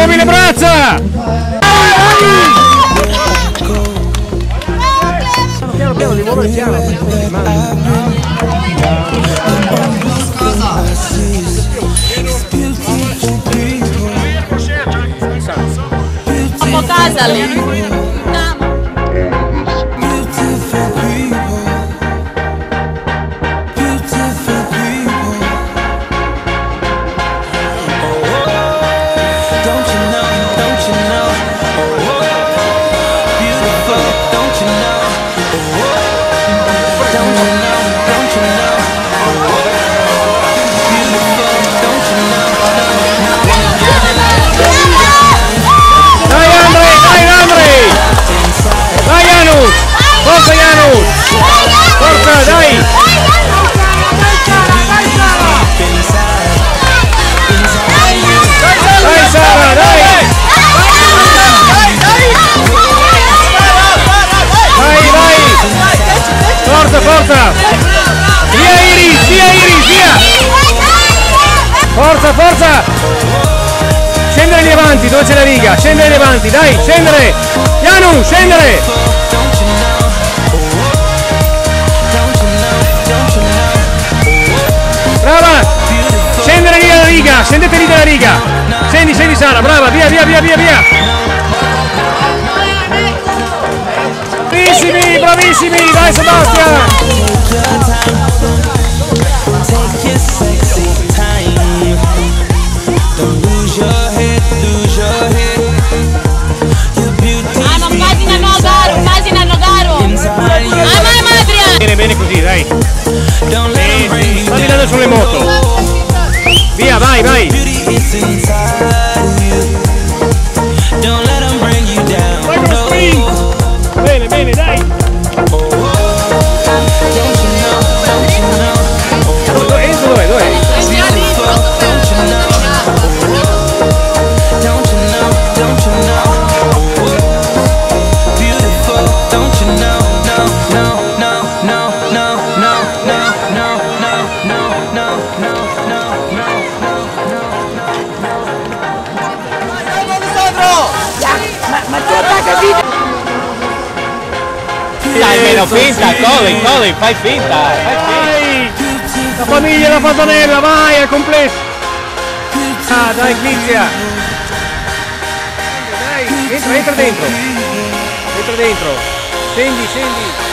Muovi le braccia! Piano piano, di muovere piano. Siamo a casa lì. Forza Janus! Forza, dai! Dai Sara, dai! Vai, vai! Forza, forza! Via Iris, via! Forza, forza! Scendere lì avanti, dove c'è la riga? Scendere lì avanti, dai, scendere! Janus, scendere! Brava! Scendere lì dalla riga! Scendete lì dalla riga! Scendi, scendi Sara, brava! Via! Bravissimi, bravissimi! Dai Sebastian! Bene così, dai! Stammi dando sulle moto! Via, vai, vai! Vai con lo sprint! Bene, bene, dai! Enzo dov'è? Dov'è? Dai, meno finta, corri, fai finta. La famiglia della Fontanella, vai al completo! Ah, dai, Clizia! Dai, entra dentro! Entra dentro! Scendi, scendi!